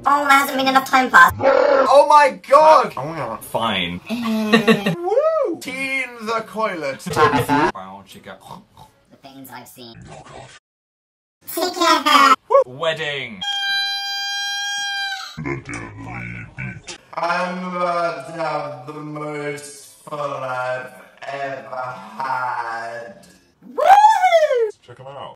Oh, there hasn't been enough time passed. Oh my god! Fine. Woo! Teen the Coilet. Wow, chica. The things I've seen. Wedding. I'm about to have the most fun I've ever had. Check them out.